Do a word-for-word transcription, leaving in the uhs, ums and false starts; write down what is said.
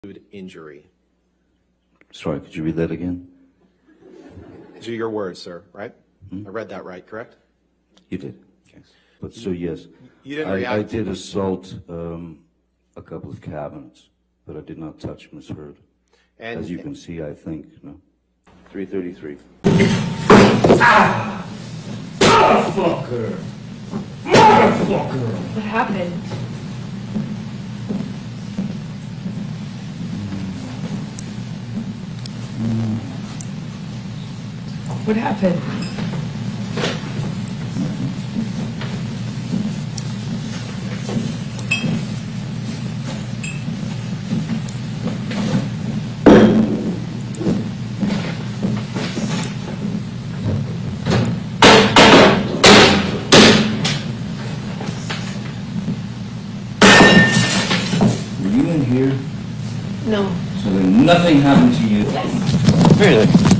injury. Sorry, could you read that again? These are your words, sir, right? Hmm? I read that right, correct? You did. Okay. But so yes, You didn't I, react. I did assault um, a couple of cabinets, but I did not touch Miss Heard. And As you can see, I think, no. three thirty-three. Ah! Motherfucker! Motherfucker! What happened? What happened? Were you in here? No. So then nothing happened to you? Yes. Really?